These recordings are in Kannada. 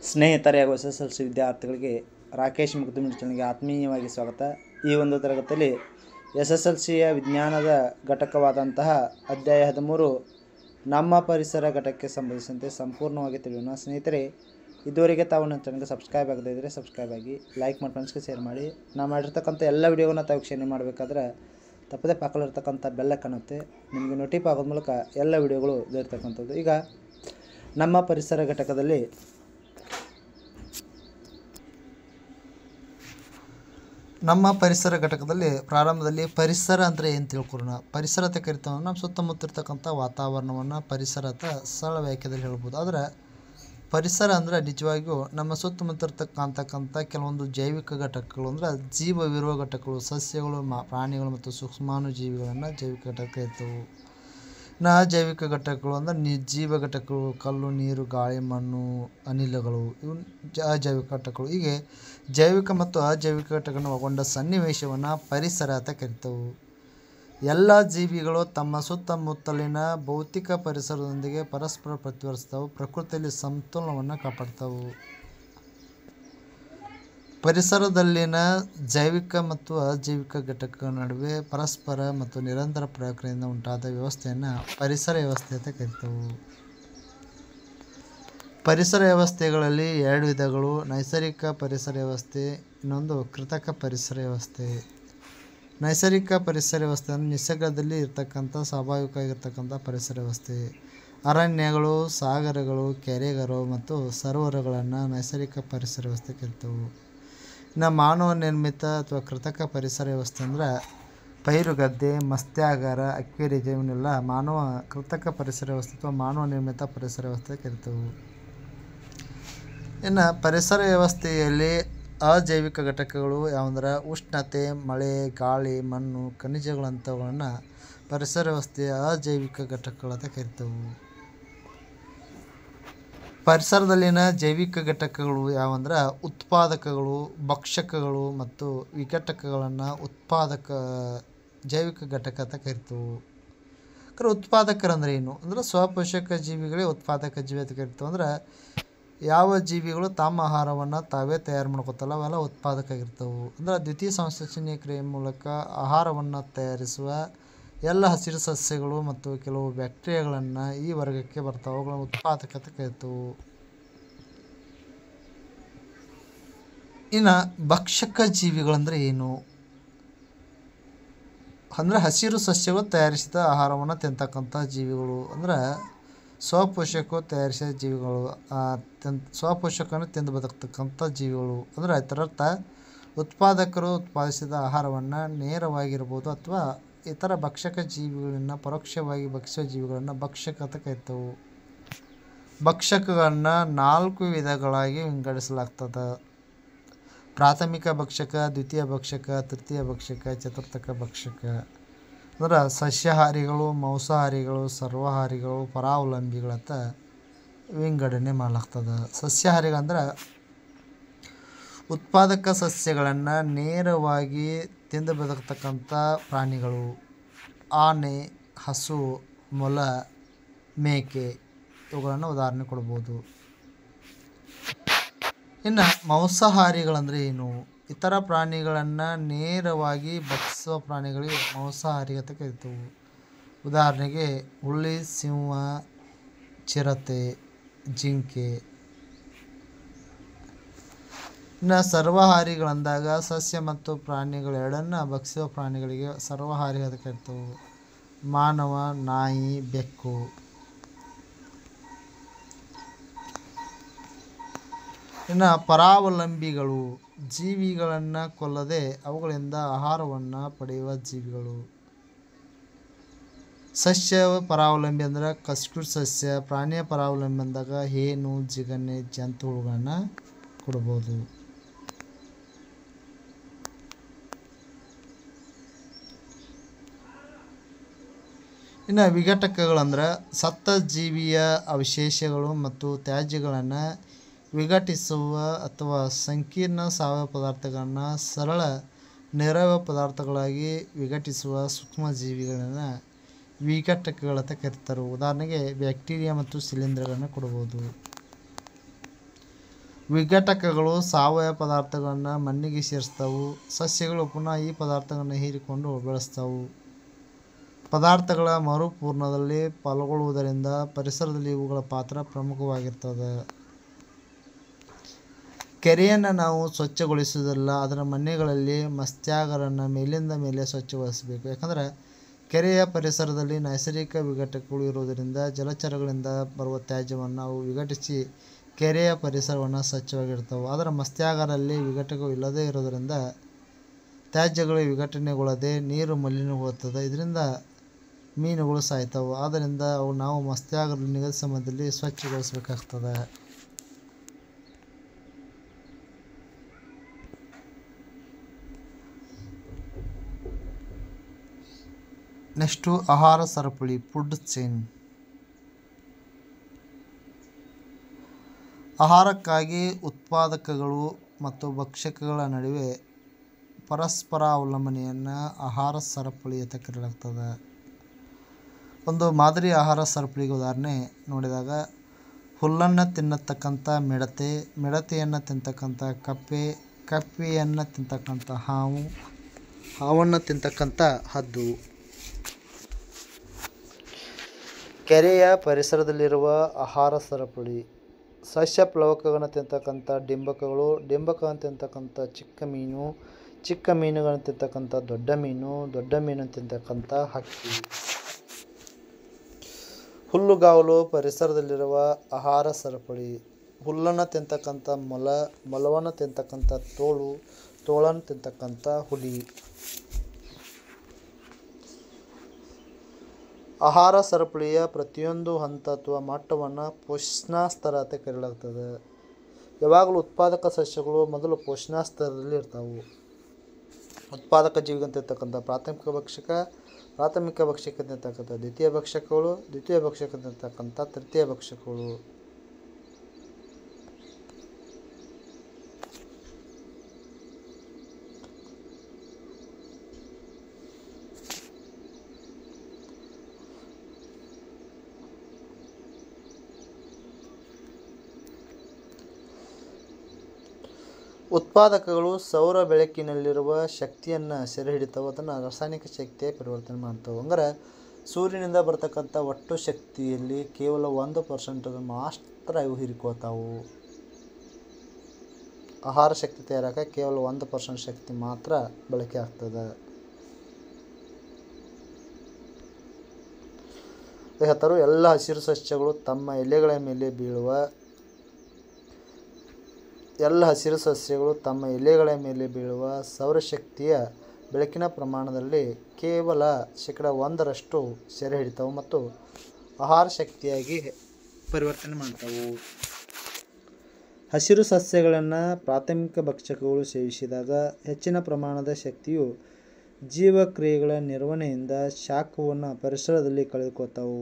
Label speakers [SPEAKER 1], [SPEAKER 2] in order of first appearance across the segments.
[SPEAKER 1] ಸ್ನೇಹಿತರೆ ಹಾಗೂ SSLC ವಿದ್ಯಾರ್ಥಿಗಳಿಗೆ ರಾಕೇಶ್ ಮುಗ್ದುಮಿಲ್ ಚಾನಲ್ಗೆ ಆತ್ಮೀಯವಾಗಿ ಸ್ವಾಗತ. ಈ ಒಂದು ತರಗತಿಯಲ್ಲಿ SSLCಯ ವಿಜ್ಞಾನದ ಘಟಕವಾದಂತಹ ಅಧ್ಯಾಯ 13 ನಮ್ಮ ಪರಿಸರ ಘಟಕಕ್ಕೆ ಸಂಬಂಧಿಸಿದಂತೆ ಸಂಪೂರ್ಣವಾಗಿ ತಿಳಿಯೋಣ. ಸ್ನೇಹಿತರೆ, ಇದುವರೆಗೆ ತಾವು ನನ್ನ ಚಾನಲ್ಗೆ ಸಬ್ಸ್ಕ್ರೈಬ್ ಆಗದೇ ಇದ್ದರೆ ಸಬ್ಸ್ಕ್ರೈಬ್ ಆಗಿ, ಲೈಕ್ ಮಾಡಿ, ಫ್ರೆಂಡ್ಸ್ಗೆ ಶೇರ್ ಮಾಡಿ. ನಾವು ಮಾಡಿರ್ತಕ್ಕಂಥ ಎಲ್ಲ ವಿಡಿಯೋಗಳನ್ನ ತಾವು ವೀಕ್ಷಣೆ ಮಾಡಬೇಕಾದ್ರೆ ತಪ್ಪದೇ ಪಕ್ಕದಲ್ಲಿರ್ತಕ್ಕಂಥ ಬೆಲ್ಲ ಕಾಣುತ್ತೆ, ನಿಮಗೆ ನೋಟಿಫೈ ಆಗೋದ ಮೂಲಕ ಎಲ್ಲ ವಿಡಿಯೋಗಳು ಇರ್ತಕ್ಕಂಥದ್ದು. ಈಗ ನಮ್ಮ ಪರಿಸರ ಘಟಕದಲ್ಲಿ ಪ್ರಾರಂಭದಲ್ಲಿ ಪರಿಸರ ಅಂದರೆ ಏನು ತಿಳ್ಕೊಳ್ಳೋಣ. ಪರಿಸರ ಅಂತ ಕರಿತೀವಿ ನಮ್ಮ ಸುತ್ತಮುತ್ತ ಇರ್ತಕ್ಕಂಥ ವಾತಾವರಣವನ್ನು ಪರಿಸರ ಅಂತ ಸರಳ ವಾಕ್ಯದಲ್ಲಿ ಹೇಳ್ಬೋದು. ಆದರೆ ಪರಿಸರ ಅಂದರೆ ನಿಜವಾಗಿಯೂ ನಮ್ಮ ಸುತ್ತಮುತ್ತ ಇರ್ತಕ್ಕಂಥ ಕೆಲವೊಂದು ಜೈವಿಕ ಘಟಕಗಳು, ಅಂದರೆ ಜೀವವಿರುವ ಘಟಕಗಳು, ಸಸ್ಯಗಳು, ಪ್ರಾಣಿಗಳು ಮತ್ತು ಸೂಕ್ಷ್ಮಾಣು ಜೀವಿಗಳನ್ನು ಜೈವಿಕ ಘಟಕ ಕರಿತೇವೆ. ಅಜೈವಿಕ ಘಟಕಗಳು ಅಂದರೆ ನಿರ್ಜೀವ ಘಟಕಗಳು, ಕಲ್ಲು, ನೀರು, ಗಾಳಿ, ಮಣ್ಣು, ಅನಿಲಗಳು, ಇವು ಅಜೈವಿಕ ಘಟಕಗಳು. ಹೀಗೆ ಜೈವಿಕ ಮತ್ತು ಅಜೈವಿಕ ಘಟಕಗಳನ್ನು ಒಳಗೊಂಡ ಸನ್ನಿವೇಶವನ್ನು ಪರಿಸರ ಅಂತ ಕರಿತೇವೆ. ಎಲ್ಲ ಜೀವಿಗಳು ತಮ್ಮ ಸುತ್ತಮುತ್ತಲಿನ ಭೌತಿಕ ಪರಿಸರದೊಂದಿಗೆ ಪರಸ್ಪರ ಪ್ರತಿವರ್ತಿಸ್ತವೆ, ಪ್ರಕೃತಿಯಲ್ಲಿ ಸಮತೋಲನವನ್ನು ಕಾಪಾಡ್ತವೆ. ಪರಿಸರದಲ್ಲಿನ ಜೈವಿಕ ಮತ್ತು ಅಜೈವಿಕ ಘಟಕಗಳ ನಡುವೆ ಪರಸ್ಪರ ಮತ್ತು ನಿರಂತರ ಪ್ರಕ್ರಿಯೆಯಿಂದ ಉಂಟಾದ ವ್ಯವಸ್ಥೆಯನ್ನು ಪರಿಸರ ವ್ಯವಸ್ಥೆ ಅಂತ ಕರಿತೇವೆ. ಪರಿಸರ ವ್ಯವಸ್ಥೆಗಳಲ್ಲಿ ಎರಡು ವಿಧಗಳು: ನೈಸರ್ಗಿಕ ಪರಿಸರ ವ್ಯವಸ್ಥೆ, ಇನ್ನೊಂದು ಕೃತಕ ಪರಿಸರ ವ್ಯವಸ್ಥೆ. ನೈಸರ್ಗಿಕ ಪರಿಸರ ವ್ಯವಸ್ಥೆ ಅಂದರೆ ನಿಸರ್ಗದಲ್ಲಿ ಇರ್ತಕ್ಕಂಥ ಸ್ವಾಭಾವಿಕವಾಗಿರ್ತಕ್ಕಂಥ ಪರಿಸರ ವ್ಯವಸ್ಥೆ. ಅರಣ್ಯಗಳು, ಸಾಗರಗಳು, ಕೆರೆಗಳು ಮತ್ತು ಸರೋವರಗಳನ್ನು ನೈಸರ್ಗಿಕ ಪರಿಸರ ವ್ಯವಸ್ಥೆ ಕರಿತೇವೆ. ಇನ್ನು ಮಾನವ ನಿರ್ಮಿತ ಅಥವಾ ಕೃತಕ ಪರಿಸರ ವ್ಯವಸ್ಥೆ ಅಂದರೆ ಪೈರುಗದ್ದೆ, ಮತ್ಸ್ಯಾಗಾರ, ಅಕ್ವೇರಿಯಂ ಇವನ್ನೆಲ್ಲ ಮಾನವ ಕೃತಕ ಪರಿಸರ ವ್ಯವಸ್ಥೆ ಅಥವಾ ಮಾನವ ನಿರ್ಮಿತ ಪರಿಸರ ವ್ಯವಸ್ಥೆ ಕರಿತೇವೆ. ಇನ್ನು ಪರಿಸರ ವ್ಯವಸ್ಥೆಯಲ್ಲಿ ಅಜೈವಿಕ ಘಟಕಗಳು ಯಾವಂದ್ರೆ ಉಷ್ಣತೆ, ಮಳೆ, ಗಾಳಿ, ಮಣ್ಣು, ಖನಿಜಗಳಂಥವುಗಳನ್ನು ಪರಿಸರ ವ್ಯವಸ್ಥೆಯ ಅಜೈವಿಕ ಘಟಕಗಳಂತ ಕರಿತೇವೆ. ಪರಿಸರದಲ್ಲಿನ ಜೈವಿಕ ಘಟಕಗಳು ಯಾವಂದ್ರೆ ಉತ್ಪಾದಕಗಳು, ಭಕ್ಷಕಗಳು ಮತ್ತು ವಿಘಟಕಗಳನ್ನು ಜೈವಿಕ ಘಟಕ ಅಂತ ಕರಿತೇವೆ. ಉತ್ಪಾದಕರಂದ್ರೆ ಏನು ಅಂದರೆ ಸ್ವಪೋಷಕ ಜೀವಿಗಳೇ ಉತ್ಪಾದಕ ಜೀವಿ ಅಂತ ಕರಿತೇವೆ. ಅಂದರೆ ಯಾವ ಜೀವಿಗಳು ತಮ್ಮ ಆಹಾರವನ್ನು ತಾವೇ ತಯಾರು ಮಾಡ್ಕೋತಲ್ಲ ಅವೆಲ್ಲ ಉತ್ಪಾದಕ ಆಗಿರ್ತವೆ. ಅಂದರೆ ದ್ವಿತೀಯ ಸಂಶ್ಲೇಷಣೆಯ ಕ್ರಿಯೆ ಮೂಲಕ ಆಹಾರವನ್ನು ತಯಾರಿಸುವ ಎಲ್ಲ ಹಸಿರು ಸಸ್ಯಗಳು ಮತ್ತು ಕೆಲವು ಬ್ಯಾಕ್ಟೀರಿಯಾಗಳನ್ನು ಈ ವರ್ಗಕ್ಕೆ ಬರ್ತಾವೆ, ಅವುಗಳನ್ನು ಉತ್ಪಾದಕ ಅಂತ ಕರಿತೇವೆ. ಇನ್ನು ಭಕ್ಷಕ ಜೀವಿಗಳಂದರೆ ಏನು ಅಂದರೆ ಹಸಿರು ಸಸ್ಯಗಳು ತಯಾರಿಸಿದ ಆಹಾರವನ್ನು ತಿಂತಕ್ಕಂಥ ಜೀವಿಗಳು. ಅಂದರೆ ಸ್ವಪೋಷಕರು ತಯಾರಿಸಿದ ಜೀವಿಗಳು, ಸ್ವಪೋಷಕವನ್ನು ತಿಂದು ಬದುಕ್ತಕ್ಕಂಥ ಜೀವಿಗಳು. ಅಂದರೆ ಇದರರ್ಥ ಉತ್ಪಾದಕರು ಉತ್ಪಾದಿಸಿದ ಆಹಾರವನ್ನು ನೇರವಾಗಿರ್ಬೋದು ಅಥವಾ ಇತರ ಭಕ್ಷಕ ಜೀವಿಗಳನ್ನು ಪರೋಕ್ಷವಾಗಿ ಭಕ್ಷಿಸುವ ಜೀವಿಗಳನ್ನು ಭಕ್ಷಕ ಅಂತ ಕರಿತೇವೆ. ಭಕ್ಷಕಗಳನ್ನು 4 ವಿಧಗಳಾಗಿ ವಿಂಗಡಿಸಲಾಗ್ತದೆ: ಪ್ರಾಥಮಿಕ ಭಕ್ಷಕ, ದ್ವಿತೀಯ ಭಕ್ಷಕ, ತೃತೀಯ ಭಕ್ಷಕ, ಚತುರ್ಥಕ ಭಕ್ಷಕ. ಅಂದ್ರೆ ಸಸ್ಯಾಹಾರಿಗಳು, ಮಾಂಸಾಹಾರಿಗಳು, ಸರ್ವಾಹಾರಿಗಳು, ಪರಾವಲಂಬಿಗಳಂತ ವಿಂಗಡಣೆ ಮಾಡಲಾಗ್ತದೆ. ಸಸ್ಯಾಹಾರಿಗಳಂದ್ರೆ ಉತ್ಪಾದಕ ಸಸ್ಯಗಳನ್ನು ನೇರವಾಗಿ ತಿಂದು ಬದುಕ್ತಕ್ಕಂಥ ಪ್ರಾಣಿಗಳು: ಆನೆ, ಹಸು, ಮೊಲ, ಮೇಕೆ ಇವುಗಳನ್ನು ಉದಾಹರಣೆ ಕೊಡ್ಬೋದು. ಇನ್ನು ಮಾಂಸಾಹಾರಿಗಳಂದರೆ ಏನು? ಇತರ ಪ್ರಾಣಿಗಳನ್ನು ನೇರವಾಗಿ ಭಕ್ಷಿಸುವ ಪ್ರಾಣಿಗಳಿಗೆ ಮಾಂಸಾಹಾರಿ ಅಂತ ಕರಿತೇವೆ. ಉದಾಹರಣೆಗೆ ಹುಲಿ, ಸಿಂಹ, ಚಿರತೆ, ಜಿಂಕೆ. ಇನ್ನು ಸರ್ವಾಹಾರಿಗಳಂದಾಗ ಸಸ್ಯ ಮತ್ತು ಪ್ರಾಣಿಗಳೆರಡನ್ನು ಭಕ್ಷಿಸುವ ಪ್ರಾಣಿಗಳಿಗೆ ಸರ್ವಾಹಾರಿ ಅಂತ ಕರಿತೇವೆ. ಮಾನವ, ನಾಯಿ, ಬೆಕ್ಕು. ಇನ್ನು ಪರಾವಲಂಬಿಗಳು ಜೀವಿಗಳನ್ನು ಕೊಲ್ಲದೆ ಅವುಗಳಿಂದ ಆಹಾರವನ್ನು ಪಡೆಯುವ ಜೀವಿಗಳು. ಸಸ್ಯ ಪರಾವಲಂಬಿ ಅಂದರೆ ಕಸ್ಟುಡ್ ಸಸ್ಯ. ಪ್ರಾಣಿಯ ಪರಾವಲಂಬಿ ಅಂದಾಗ ಹೇನು, ಜಿಗಣೆ, ಜಂತುಹುಳುಗಳನ್ನು ಕೊಡ್ಬೋದು. ಇನ್ನು ವಿಘಟಕಗಳಂದ್ರೆ ಸತ್ತ ಜೀವಿಯ ಅವಶೇಷಗಳು ಮತ್ತು ತ್ಯಾಜ್ಯಗಳನ್ನು ವಿಘಟಿಸುವ ಅಥವಾ ಸಂಕೀರ್ಣ ಸಾವಯವ ಪದಾರ್ಥಗಳನ್ನು ಸರಳ ನೇರವ ಪದಾರ್ಥಗಳಾಗಿ ವಿಘಟಿಸುವ ಸೂಕ್ಷ್ಮಜೀವಿಗಳನ್ನು ವಿಘಟಕಗಳಂತ ಕರೀತಾರೆ. ಉದಾಹರಣೆಗೆ ಬ್ಯಾಕ್ಟೀರಿಯಾ ಮತ್ತು ಶಿಲೀಂಧ್ರಗಳನ್ನು ಕೊಡ್ಬೋದು. ವಿಘಟಕಗಳು ಸಾವಯವ ಪದಾರ್ಥಗಳನ್ನು ಮಣ್ಣಿಗೆ ಸೇರಿಸ್ತವು. ಸಸ್ಯಗಳು ಪುನಃ ಈ ಪದಾರ್ಥಗಳನ್ನು ಹೀರಿಕೊಂಡು ಬೆಳೆಸ್ತವು. ಪದಾರ್ಥಗಳ ಮರುಪೂರಣದಲ್ಲಿ ಪಾಲ್ಗೊಳ್ಳುವುದರಿಂದ ಪರಿಸರದಲ್ಲಿ ಇವುಗಳ ಪಾತ್ರ ಪ್ರಮುಖವಾಗಿರ್ತದೆ. ಕೆರೆಯನ್ನು ನಾವು ಸ್ವಚ್ಛಗೊಳಿಸುವುದಿಲ್ಲ, ಅದರ ಮಣ್ಣುಗಳಲ್ಲಿ ಮತ್ಸ್ಯಾಗಾರವನ್ನು ಮೇಲಿಂದ ಮೇಲೆ ಸ್ವಚ್ಛಗೊಳಿಸಬೇಕು. ಯಾಕಂದರೆ ಕೆರೆಯ ಪರಿಸರದಲ್ಲಿ ನೈಸರ್ಗಿಕ ವಿಘಟಕಗಳು ಇರುವುದರಿಂದ ಜಲಚರಗಳಿಂದ ಬರುವ ತ್ಯಾಜ್ಯವನ್ನು ಅವು ವಿಘಟಿಸಿ ಕೆರೆಯ ಪರಿಸರವನ್ನು ಸ್ವಚ್ಛವಾಗಿರ್ತವೆ. ಅದರ ಮತ್ಸ್ಯಾಗಾರದಲ್ಲಿ ವಿಘಟಕಗಳು ಇಲ್ಲದೇ ಇರೋದರಿಂದ ತ್ಯಾಜ್ಯಗಳು ವಿಘಟನೆಗೊಳ್ಳದೆ ನೀರು ಮಲಿನಗೊಳ್ಳುತ್ತದೆ. ಇದರಿಂದ ಮೀನುಗಳು ಸಾಯ್ತವೆ. ಆದ್ದರಿಂದ ನಾವು ಮತ್ಸ್ಯಾಗಾರ ನಿಗದಿತ ಸಮಯದಲ್ಲಿ ಸ್ವಚ್ಛಗೊಳಿಸಬೇಕಾಗ್ತದೆ. ನೆಕ್ಸ್ಟು ಆಹಾರ ಸರಪಳಿ, ಫುಡ್ ಚೈನ್. ಆಹಾರಕ್ಕಾಗಿ ಉತ್ಪಾದಕಗಳು ಮತ್ತು ಭಕ್ಷಕಗಳ ನಡುವೆ ಪರಸ್ಪರ ಅವಲಂಬನೆಯನ್ನು ಆಹಾರ ಸರಪಳಿ ಅಂತ ಕರೆಯಲಾಗ್ತದೆ. ಒಂದು ಮಾದರಿ ಆಹಾರ ಸರಪಳಿಗೆ ಉದಾಹರಣೆ ನೋಡಿದಾಗ ಹುಲ್ಲನ್ನು ತಿನ್ನತಕ್ಕಂಥ ಮಿಡತೆ, ಮಿಡತೆಯನ್ನು ತಿಂತಕ್ಕಂಥ ಕಪ್ಪೆ, ಕಪ್ಪೆಯನ್ನು ತಿಂತಕ್ಕಂಥ ಹಾವು, ಹಾವನ್ನು ತಿಂತಕ್ಕಂಥ ಹದ್ದು. ಕೆರೆಯ ಪರಿಸರದಲ್ಲಿರುವ ಆಹಾರ ಸರಪಳಿ: ಸಸ್ಯ ಪ್ಲವಕಗಳನ್ನು ತಿಂತಕ್ಕಂಥ ಡಿಂಬಕಗಳು, ಡಿಂಬಕವನ್ನು ತಿಂತಕ್ಕಂಥ ಚಿಕ್ಕ ಮೀನು, ಚಿಕ್ಕ ಮೀನುಗಳನ್ನು ತಿಂತಕ್ಕಂಥ ದೊಡ್ಡ ಮೀನು, ದೊಡ್ಡ ಮೀನನ್ನು ತಿಂತಕ್ಕಂಥ ಹಕ್ಕಿ. ಹುಲ್ಲುಗಾವಲು ಪರಿಸರದಲ್ಲಿರುವ ಆಹಾರ ಸರಪಳಿ: ಹುಲ್ಲನ್ನು ತಿಂತಕ್ಕಂಥ ಮೊಲ, ಮೊಲವನ್ನು ತಿಂತಕ್ಕಂಥ ತೋಳು, ತೋಳನ್ನು ತಿಂತಕ್ಕಂಥ ಹುಲಿ. ಆಹಾರ ಸರಪಳಿಯ ಪ್ರತಿಯೊಂದು ಹಂತ ಅಥವಾ ಮಟ್ಟವನ್ನು ಪೋಷಣಾ ಸ್ತರ ಅಂತ ಕರೆಯಲಾಗ್ತದೆ. ಯಾವಾಗಲೂ ಉತ್ಪಾದಕ ಸಸ್ಯಗಳು ಮೊದಲು ಪೋಷಣಾ ಸ್ತರದಲ್ಲಿ ಇರ್ತಾವೆ. ಉತ್ಪಾದಕ ಜೀವಿಗಳು ತಿಂತಕ್ಕಂಥ ಪ್ರಾಥಮಿಕ ಭಕ್ಷಕ, ಪ್ರಾಥಮಿಕ ಭಕ್ಷಕ ತಿಂತಕ್ಕಂಥ ದ್ವಿತೀಯ ಭಕ್ಷಕಗಳು, ದ್ವಿತೀಯ ಭಕ್ಷಕ ತಿಂತಕ್ಕಂಥ ತೃತೀಯ ಭಕ್ಷಕಗಳು. ಉತ್ಪಾದಕಗಳು ಸೌರ ಬೆಳಕಿನಲ್ಲಿರುವ ಶಕ್ತಿಯನ್ನು ಸೆರೆ ಹಿಡಿತಾವೆ, ಅದನ್ನು ರಾಸಾಯನಿಕ ಶಕ್ತಿಯಾಗಿ ಪರಿವರ್ತನೆ ಮಾಡ್ತಾವೆ. ಅಂದರೆ ಸೂರ್ಯನಿಂದ ಬರ್ತಕ್ಕಂಥ ಒಟ್ಟು ಶಕ್ತಿಯಲ್ಲಿ ಕೇವಲ 1% ಮಾತ್ರ ಇವು ಹೀರಿಕೊಳ್ತಾವು. ಆಹಾರ ಶಕ್ತಿ ತಯಾರಕ್ಕೆ ಕೇವಲ 1% ಶಕ್ತಿ ಮಾತ್ರ ಬಳಕೆ ಆಗ್ತದೆ. ಹೇಳ್ತಾರು, ಎಲ್ಲ ಹಸಿರು ಸಸ್ಯಗಳು ತಮ್ಮ ಎಲೆಗಳ ಮೇಲೆ ಬೀಳುವ ಸೌರಶಕ್ತಿಯ ಬೆಳಕಿನ ಪ್ರಮಾಣದಲ್ಲಿ ಕೇವಲ 1% ಸೆರೆ ಹಿಡಿತಾವೆ ಮತ್ತು ಆಹಾರ ಶಕ್ತಿಯಾಗಿ ಪರಿವರ್ತನೆ ಮಾಡ್ತಾವೆ. ಹಸಿರು ಸಸ್ಯಗಳನ್ನು ಪ್ರಾಥಮಿಕ ಭಕ್ಷಕಗಳು ಸೇವಿಸಿದಾಗ ಹೆಚ್ಚಿನ ಪ್ರಮಾಣದ ಶಕ್ತಿಯು ಜೀವಕ್ರಿಯೆಗಳ ನಿರ್ವಹಣೆಯಿಂದ ಶಾಖವನ್ನು ಪರಿಸರದಲ್ಲಿ ಕಳೆದುಕೊಳ್ತಾವೆ.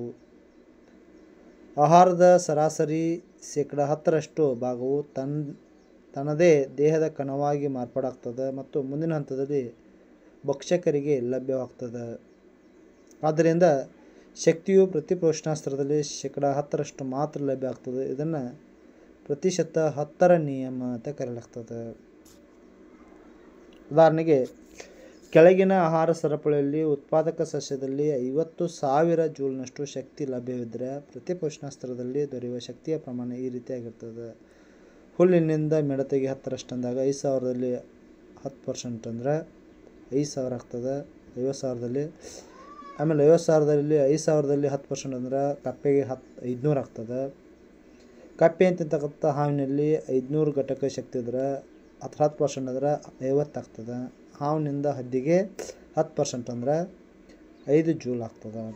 [SPEAKER 1] ಆಹಾರದ ಸರಾಸರಿ 10% ಭಾಗವು ತನ್ನದೇ ದೇಹದ ಕಣವಾಗಿ ಮಾರ್ಪಾಡಾಗ್ತದೆ ಮತ್ತು ಮುಂದಿನ ಹಂತದಲ್ಲಿ ಭಕ್ಷಕರಿಗೆ ಲಭ್ಯವಾಗ್ತದೆ. ಆದ್ದರಿಂದ ಶಕ್ತಿಯು ಪ್ರತಿ ಪೋಷಣಾ ಸ್ತರದಲ್ಲಿ 10% ಮಾತ್ರ ಲಭ್ಯ ಆಗ್ತದೆ. ಇದನ್ನು ಪ್ರತಿಶತ 10ರ ನಿಯಮ ಅಂತ ಕರೆಯಲಾಗ್ತದೆ. ಉದಾಹರಣೆಗೆ, ಕೆಳಗಿನ ಆಹಾರ ಸರಪಳಿಯಲ್ಲಿ ಉತ್ಪಾದಕ ಸಸ್ಯದಲ್ಲಿ 50,000 ಜೂಲ್ನಷ್ಟು ಶಕ್ತಿ ಲಭ್ಯವಿದ್ದರೆ ಪ್ರತಿ ಪೋಷಣಾ ಸ್ತರದಲ್ಲಿ ದೊರೆಯುವ ಶಕ್ತಿಯ ಪ್ರಮಾಣ ಈ ರೀತಿಯಾಗಿರ್ತದೆ. ಹುಲ್ಲಿನಿಂದ ಮಿಡತೆಗೆ 10% ಅಂದಾಗ 5,000ದಲ್ಲಿ 10% ಅಂದರೆ 5,000 ಆಗ್ತದೆ 50,000ದಲ್ಲಿ. ಆಮೇಲೆ 50,000ದಲ್ಲಿ 5,000ದಲ್ಲಿ 10% ಅಂದ್ರೆ ಕಪ್ಪೆಗೆ 500 ಆಗ್ತದೆ. ಕಪ್ಪೆ ಅಂತಕ್ಕಂಥ ಹಾವಿನಲ್ಲಿ 500 ಘಟಕ ಶಕ್ತಿ ಇದ್ರೆ 10% ಅಂದ್ರೆ 50 ಆಗ್ತದೆ. ಹಾವಿನಿಂದ ಹದ್ದಿಗೆ 10% ಅಂದ್ರೆ 5 ಜೂಲ್ ಆಗ್ತದೆ.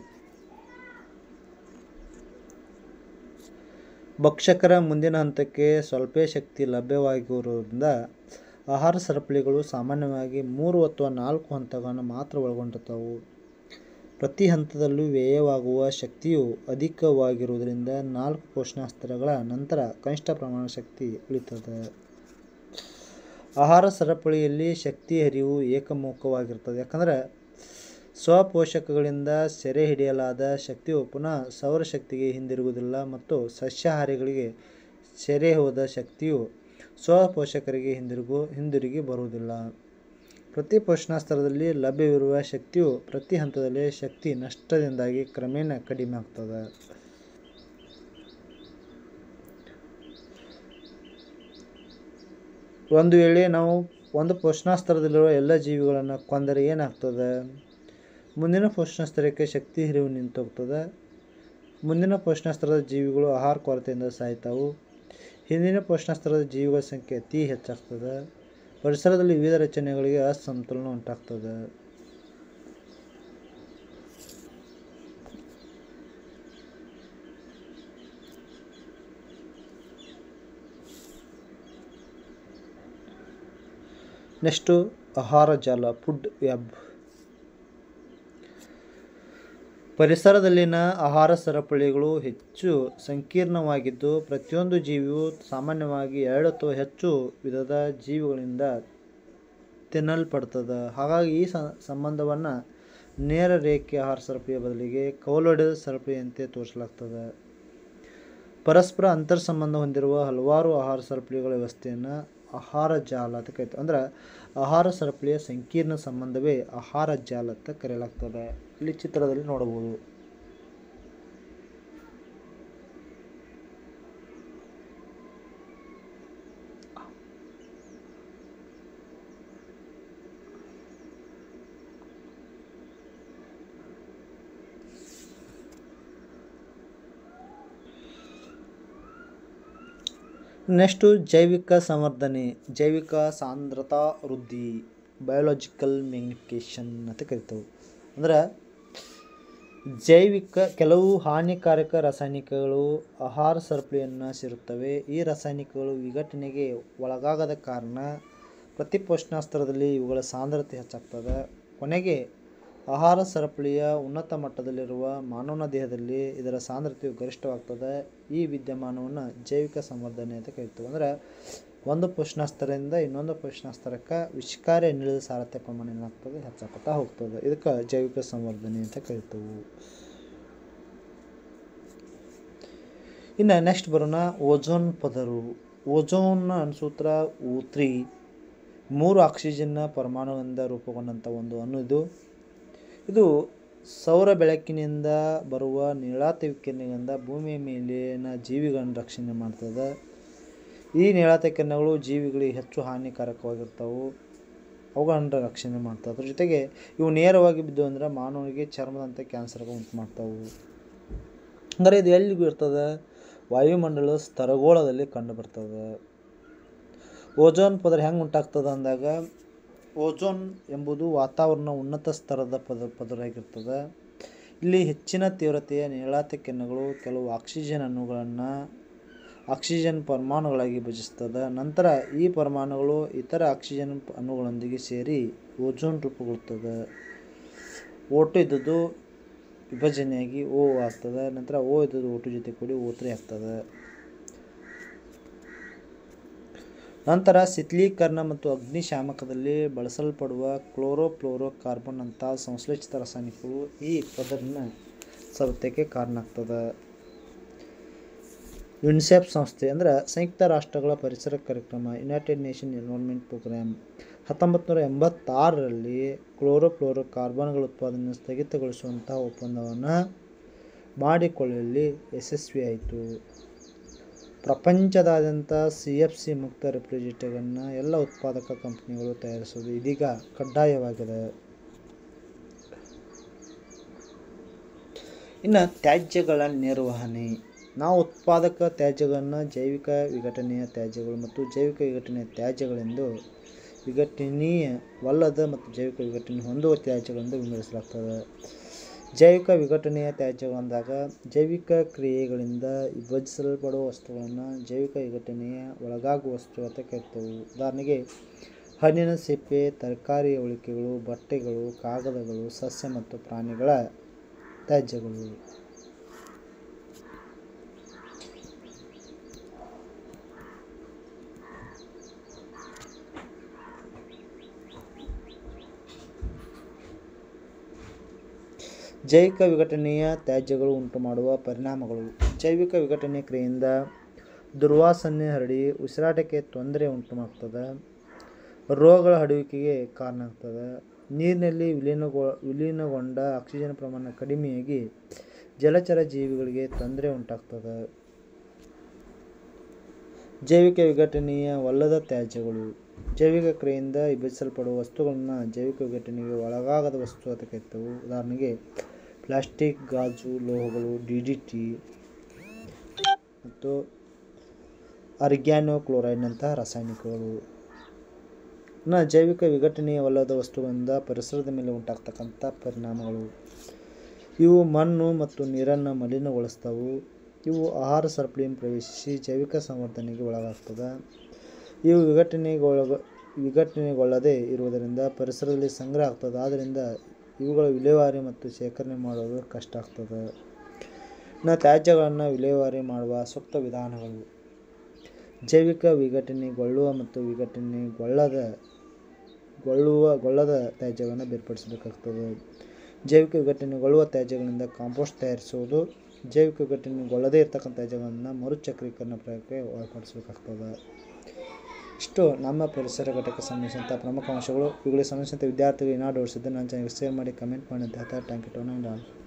[SPEAKER 1] ಭಕ್ಷಕರ ಮುಂದಿನ ಹಂತಕ್ಕೆ ಸ್ವಲ್ಪ ಶಕ್ತಿ ಲಭ್ಯವಾಗಿರುವುದರಿಂದ ಆಹಾರ ಸರಪಳಿಗಳು ಸಾಮಾನ್ಯವಾಗಿ 3 ಅಥವಾ 4 ಹಂತಗಳನ್ನು ಮಾತ್ರ ಒಳಗೊಂಡಿರ್ತವೆ. ಪ್ರತಿ ಹಂತದಲ್ಲೂ ವ್ಯಯವಾಗುವ ಶಕ್ತಿಯು ಅಧಿಕವಾಗಿರುವುದರಿಂದ 4 ಪೋಷಣಾ ಸ್ತರಗಳ ನಂತರ ಕನಿಷ್ಠ ಪ್ರಮಾಣ ಶಕ್ತಿ ಉಳಿತದೆ. ಆಹಾರ ಸರಪಳಿಯಲ್ಲಿ ಶಕ್ತಿ ಹರಿವು ಏಕಮುಖವಾಗಿರ್ತದೆ. ಯಾಕಂದರೆ ಸ್ವಪೋಷಕಗಳಿಂದ ಸೆರೆ ಹಿಡಿಯಲಾದ ಶಕ್ತಿಯು ಪುನಃ ಸೌರಶಕ್ತಿಗೆ ಹಿಂದಿರುಗುವುದಿಲ್ಲ ಮತ್ತು ಸಸ್ಯಾಹಾರಿಗಳಿಗೆ ಸೆರೆ ಹೋದ ಶಕ್ತಿಯು ಸ್ವಪೋಷಕರಿಗೆ ಹಿಂದಿರುಗಿ ಬರುವುದಿಲ್ಲ. ಪ್ರತಿ ಪೋಷಣಾ ಸ್ತರದಲ್ಲಿ ಲಭ್ಯವಿರುವ ಶಕ್ತಿಯು ಪ್ರತಿ ಹಂತದಲ್ಲಿ ಶಕ್ತಿ ನಷ್ಟದಿಂದಾಗಿ ಕ್ರಮೇಣ ಕಡಿಮೆ ಆಗ್ತದೆ. ಒಂದು ವೇಳೆ ನಾವು ಒಂದು ಪೋಷಣಾ ಸ್ತರದಲ್ಲಿರುವ ಎಲ್ಲ ಜೀವಿಗಳನ್ನು ಕೊಂದರೆ ಏನಾಗ್ತದೆ? ಮುಂದಿನ ಪೋಷಣಾ ಸ್ತರಕ್ಕೆ ಶಕ್ತಿ ಹರಿವು ನಿಂತೋಗ್ತದೆ. ಮುಂದಿನ ಪೋಷಣಾ ಸ್ತರದ ಜೀವಿಗಳು ಆಹಾರ ಕೊರತೆಯಿಂದ ಸಾಯ್ತಾವು. ಹಿಂದಿನ ಪೋಷಣಾ ಸ್ತರದ ಜೀವಿಗಳ ಸಂಖ್ಯೆ ಅತಿ ಹೆಚ್ಚಾಗ್ತದೆ. ಪರಿಸರದಲ್ಲಿ ವಿವಿಧ ರಚನೆಗಳಿಗೆ ಅಸಮತೋಲನ ಉಂಟಾಗ್ತದೆ. ನೆಕ್ಸ್ಟು ಆಹಾರ ಜಾಲ, ಫುಡ್ ವೆಬ್. ಪರಿಸರದಲ್ಲಿನ ಆಹಾರ ಸರಪಳಿಗಳು ಹೆಚ್ಚು ಸಂಕೀರ್ಣವಾಗಿದ್ದು ಪ್ರತಿಯೊಂದು ಜೀವಿಯು ಸಾಮಾನ್ಯವಾಗಿ 2 ಅಥವಾ ಹೆಚ್ಚು ವಿಧದ ಜೀವಿಗಳಿಂದ ತಿನ್ನಲ್ಪಡ್ತದೆ. ಹಾಗಾಗಿ ಈ ಸಂಬಂಧವನ್ನು ನೇರ ರೇಖೆ ಆಹಾರ ಸರಪಳಿಯ ಬದಲಿಗೆ ಕವಲೊಡೆದ ಸರಪಳಿಯಂತೆ ತೋರಿಸಲಾಗ್ತದೆ. ಪರಸ್ಪರ ಅಂತರ್ಸಂಬಂಧ ಹೊಂದಿರುವ ಹಲವಾರು ಆಹಾರ ಸರಪಳಿಗಳ ವ್ಯವಸ್ಥೆಯನ್ನು ಆಹಾರ ಜಾಲ ಅಂತ ಕರೀತಾರೆ. ಅಂದ್ರೆ ಆಹಾರ ಸರಪಳಿಯ ಸಂಕೀರ್ಣ ಸಂಬಂಧವೇ ಆಹಾರ ಜಾಲ ಅಂತ ಕರೆಯಲಾಗ್ತದೆ. ಇಲ್ಲಿ ಚಿತ್ರದಲ್ಲಿ ನೋಡಬಹುದು. ನೆಕ್ಸ್ಟು ಜೈವಿಕ ಸಂವರ್ಧನೆ, ಜೈವಿಕ ಸಾಂದ್ರತಾ ವೃದ್ಧಿ, ಬಯೋಲಾಜಿಕಲ್ ಮ್ಯಾಗ್ನಿಫಿಕೇಷನ್ ಅಂತ ಕರಿತೇವೆ. ಅಂದ್ರೆ ಕೆಲವು ಹಾನಿಕಾರಕ ರಾಸಾಯನಿಕಗಳು ಆಹಾರ ಸರಪಳಿಯನ್ನು ಸೇರುತ್ತವೆ. ಈ ರಾಸಾಯನಿಕಗಳು ವಿಘಟನೆಗೆ ಒಳಗಾಗದ ಕಾರಣ ಪ್ರತಿ ಪೋಷಣಾ ಸ್ತರದಲ್ಲಿ ಇವುಗಳ ಸಾಂದ್ರತೆ ಹೆಚ್ಚಾಗ್ತದೆ. ಕೊನೆಗೆ ಆಹಾರ ಸರಪಳಿಯ ಉನ್ನತ ಮಟ್ಟದಲ್ಲಿರುವ ಮಾನವನ ದೇಹದಲ್ಲಿ ಇದರ ಸಾಂದ್ರತೆಯು ಗರಿಷ್ಠವಾಗ್ತದೆ. ಈ ವಿದ್ಯಮಾನವನ್ನು ಜೈವಿಕ ಸಂವರ್ಧನೆ ಅಂತ ಕರಿತೇವೆ. ಅಂದರೆ ಒಂದು ಪೋಷಣಾ ಸ್ತರದಿಂದ ಇನ್ನೊಂದು ಪೋಷಣಾ ಸ್ತರಕ್ಕೆ ವಿಷಕಾರಿ ಅನಿಲದ ಸಾರತೆ ಪ್ರಮಾಣ ಏನಾಗ್ತದೆ? ಹೆಚ್ಚಾಗ್ತಾ ಹೋಗ್ತದೆ. ಇದಕ್ಕೆ ಜೈವಿಕ ಸಂವರ್ಧನೆ ಅಂತ ಕರಿತೇವೆ. ಇನ್ನು ನೆಕ್ಸ್ಟ್ ಬರೋಣ ಓಝೋನ್ ಪದರು. ಓಝೋನ್ ಸೂತ್ರ O3 3 ಆಕ್ಸಿಜನ್ ಪರಮಾಣುವಿನಿಂದ ರೂಪುಗೊಂಡಂಥ ಒಂದು ಅಣು ಇದು ಸೌರ ಬೆಳಕಿನಿಂದ ಬರುವ ನೀಳಾತಿ ವಿಕಿರಣಗಳಿಂದ ಭೂಮಿಯ ಮೇಲಿನ ಜೀವಿಗಳನ್ನು ರಕ್ಷಣೆ ಮಾಡ್ತದೆ. ಈ ನೀಳಾತಿ ಕಿರಣಗಳು ಜೀವಿಗಳಿಗೆ ಹೆಚ್ಚು ಹಾನಿಕಾರಕವಾಗಿರ್ತಾವೆ. ಅವುಗಳನ್ನು ರಕ್ಷಣೆ ಮಾಡ್ತವೆ. ಅದ್ರ ಜೊತೆಗೆ ಇವು ನೇರವಾಗಿ ಬಿದ್ದು ಅಂದರೆ ಮಾನವನಿಗೆ ಚರ್ಮದಂಥ ಕ್ಯಾನ್ಸರ್ಗಳು ಉಂಟು ಮಾಡ್ತಾವೆ. ಅಂದರೆ ಇದು ಎಲ್ಲಿಗೂ ಇರ್ತದೆ? ವಾಯುಮಂಡಲದ ಸ್ತರಗೋಳದಲ್ಲಿ ಕಂಡು ಬರ್ತದೆ. ಓಝೋನ್ ಪದರ ಹೆಂಗೆ ಉಂಟಾಗ್ತದೆ ಅಂದಾಗ ಓಝೋನ್ ಎಂಬುದು ವಾತಾವರಣ ಉನ್ನತ ಸ್ತರದ ಪದರಾಗಿರ್ತದೆ. ಇಲ್ಲಿ ಹೆಚ್ಚಿನ ತೀವ್ರತೆಯ ನೀಳಾತಿ ಕಿರಣಗಳು ಕೆಲವು ಆಕ್ಸಿಜನ್ ಅಣುಗಳನ್ನು ಆಕ್ಸಿಜನ್ ಪರಮಾಣುಗಳಾಗಿ ವಿಭಜಿಸ್ತದೆ. ನಂತರ ಈ ಪರಮಾಣುಗಳು ಇತರ ಆಕ್ಸಿಜನ್ ಅಣುಗಳೊಂದಿಗೆ ಸೇರಿ ಓಝೋನ್ ರೂಪುಗೊಳ್ಳುತ್ತದೆ. O2 ಇದ್ದದ್ದು ವಿಭಜನೆಯಾಗಿ O ಆಗ್ತದೆ. ನಂತರ O ಇದ್ದದ್ದು O2 ಜೊತೆ ಕೂಡಿ O3 ಆಗ್ತದೆ. ನಂತರ ಶೀತಲೀಕರಣ ಮತ್ತು ಅಗ್ನಿಶಾಮಕದಲ್ಲಿ ಬಳಸಲ್ಪಡುವ ಕ್ಲೋರೋಫ್ಲೋರೋ ಕಾರ್ಬನ್ ಅಂಥ ಸಂಶ್ಲೇಷಿತ ರಾಸಾಯನಿಕಗಳು ಈ ಪದರಿನ ಸವೆತಕ್ಕೆ ಕಾರಣ ಆಗ್ತದೆ. ಯುನಿಸೆಫ್ ಸಂಸ್ಥೆ ಅಂದರೆ ಸಂಯುಕ್ತ ರಾಷ್ಟ್ರಗಳ ಪರಿಸರ ಕಾರ್ಯಕ್ರಮ ಯುನೈಟೆಡ್ ನೇಷನ್ ಎನ್ವೈರನ್ಮೆಂಟ್ ಪ್ರೋಗ್ರಾಮ್ 1986ರಲ್ಲಿ ಕ್ಲೋರೋಫ್ಲೋರೋ ಕಾರ್ಬನ್ಗಳ ಉತ್ಪಾದನೆಯನ್ನು ಸ್ಥಗಿತಗೊಳಿಸುವಂತಹ ಒಪ್ಪಂದವನ್ನು ಮಾಡಿಕೊಳ್ಳುವಲ್ಲಿ ಯಶಸ್ವಿಯಾಯಿತು. ಪ್ರಪಂಚದಾದ್ಯಂತ CFC ಮುಕ್ತ ರೆಫ್ರಿಜರೇಟರ್ಗಳನ್ನು ಎಲ್ಲ ಉತ್ಪಾದಕ ಕಂಪನಿಗಳು ತಯಾರಿಸುವುದು ಇದೀಗ ಕಡ್ಡಾಯವಾಗಿದೆ. ಇನ್ನು ತ್ಯಾಜ್ಯಗಳ ನಿರ್ವಹಣೆ. ನಾವು ಉತ್ಪಾದಕ ತ್ಯಾಜ್ಯಗಳನ್ನು ಜೈವಿಕ ವಿಘಟನೆಯ ತ್ಯಾಜ್ಯಗಳು ಮತ್ತು ಜೈವಿಕ ವಿಘಟನೆಯ ತ್ಯಾಜ್ಯಗಳೆಂದು ವಿಘಟನೀಯವಲ್ಲದ ಮತ್ತು ಜೈವಿಕ ವಿಘಟನೆ ಹೊಂದುವ ತ್ಯಾಜ್ಯಗಳೆಂದು ವಿಂಗಡಿಸಲಾಗ್ತದೆ. ಜೈವಿಕ ವಿಘಟನೆಯ ತ್ಯಾಜ್ಯಗಳಂದಾಗ ಜೈವಿಕ ಕ್ರಿಯೆಗಳಿಂದ ವಿಭಜಿಸಲ್ಪಡುವ ವಸ್ತುಗಳನ್ನು ಜೈವಿಕ ವಿಘಟನೆಯ ಒಳಗಾಗುವ ವಸ್ತು ಅಂತ ಕರಿತೇವೆ. ಉದಾಹರಣೆಗೆ ಹಣ್ಣಿನ ಸಿಪ್ಪೆ, ತರಕಾರಿಯ ಉಳಿಕೆಗಳು, ಬಟ್ಟೆಗಳು, ಕಾಗದಗಳು, ಸಸ್ಯ ಮತ್ತು ಪ್ರಾಣಿಗಳ ತ್ಯಾಜ್ಯಗಳು. ಜೈವಿಕ ವಿಘಟನೆಯ ತ್ಯಾಜ್ಯಗಳು ಉಂಟುಮಾಡುವ ಪರಿಣಾಮಗಳು. ಜೈವಿಕ ವಿಘಟನೆ ಕ್ರಿಯೆಯಿಂದ ದುರ್ವಾಸನೆ ಹರಡಿ ಉಸಿರಾಟಕ್ಕೆ ತೊಂದರೆ ಉಂಟು ಮಾಡ್ತದೆ, ರೋಗಗಳ ಹರಡುವಿಕೆಗೆ ಕಾರಣ ಆಗ್ತದೆ. ನೀರಿನಲ್ಲಿ ವಿಲೀನಗೊಂಡ ಆಕ್ಸಿಜನ್ ಪ್ರಮಾಣ ಕಡಿಮೆಯಾಗಿ ಜಲಚರ ಜೀವಿಗಳಿಗೆ ತೊಂದರೆ ಉಂಟಾಗ್ತದೆ. ಜೈವಿಕ ವಿಘಟನೀಯವಲ್ಲದ ತ್ಯಾಜ್ಯಗಳು. ಜೈವಿಕ ಕ್ರಿಯೆಯಿಂದ ವಿಭಜಿಸಲ್ಪಡುವ ವಸ್ತುಗಳನ್ನು ಜೈವಿಕ ವಿಘಟನೆಗೆ ಒಳಗಾಗದ ವಸ್ತು ಅಂತ ಕರೀತೇವೆ. ಉದಾಹರಣೆಗೆ ಪ್ಲಾಸ್ಟಿಕ್, ಗಾಜು, ಲೋಹಗಳು, DDT ಮತ್ತು ಆರ್ಗ್ಯಾನೋಕ್ಲೋರೈಡ್ನಂತಹ ರಾಸಾಯನಿಕಗಳು. ಜೈವಿಕ ವಿಘಟನೀಯವಲ್ಲದ ವಸ್ತುಗಳಿಂದ ಪರಿಸರದ ಮೇಲೆ ಉಂಟಾಗ್ತಕ್ಕಂಥ ಪರಿಣಾಮಗಳು. ಇವು ಮಣ್ಣು ಮತ್ತು ನೀರನ್ನು ಮಲಿನಗೊಳಿಸ್ತವೆ. ಇವು ಆಹಾರ ಸರಪಳಿಯನ್ನು ಪ್ರವೇಶಿಸಿ ಜೈವಿಕ ಸಂವರ್ಧನೆಗೆ ಒಳಗಾಗ್ತದೆ. ಇವು ವಿಘಟನೆಗೊಳ್ಳದೇ ಇರುವುದರಿಂದ ಪರಿಸರದಲ್ಲಿ ಸಂಗ್ರಹ ಆಗ್ತದೆ. ಆದ್ದರಿಂದ ಇವುಗಳ ವಿಲೇವಾರಿ ಮತ್ತು ಶೇಖರಣೆ ಮಾಡೋದು ಕಷ್ಟ ಆಗ್ತದೆ. ತ್ಯಾಜ್ಯಗಳನ್ನು ವಿಲೇವಾರಿ ಮಾಡುವ ಸೂಕ್ತ ವಿಧಾನಗಳು. ಜೈವಿಕ ವಿಘಟನೆಗೊಳ್ಳುವ ಮತ್ತು ವಿಘಟನೆಗೊಳ್ಳದ ತ್ಯಾಜ್ಯಗಳನ್ನು ಬೇರ್ಪಡಿಸಬೇಕಾಗ್ತದೆ. ಜೈವಿಕ ವಿಘಟನೆಗೊಳ್ಳುವ ತ್ಯಾಜ್ಯಗಳಿಂದ ಕಾಂಪೋಸ್ಟ್ ತಯಾರಿಸುವುದು. ಜೈವಿಕ ವಿಘಟನೆಗೊಳ್ಳದೇ ಇರತಕ್ಕಂಥ ತ್ಯಾಜ್ಯಗಳನ್ನು ಮರುಚಕ್ರೀಕರಣ ಪ್ರಕ್ರಿಯೆಗೆ ಒಳಪಡಿಸಬೇಕಾಗ್ತದೆ. ಇಷ್ಟು ನಮ್ಮ ಪರಿಸರ ಘಟಕಕ್ಕೆ ಸಂಬಂಧಿಸಿದಂಥ ಪ್ರಮುಖ ಅಂಶಗಳು. ಇವುಗಳಿಗೆ ಸಂಬಂಧಿಸಿದಂಥ ವಿದ್ಯಾರ್ಥಿಗಳು ಏನಾದ್ರು ಡೌಟ್ಸ್ ಇದ್ದರೆ ನನ್ನ ಚಾನಲ್ಗೆ ಶೇರ್ ಮಾಡಿ, ಕಮೆಂಟ್ ಮಾಡಿ ಅಂತ ಹೇಳ್ತಾ ಥ್ಯಾಂಕ್ ಯು ಟು ಆಲ್.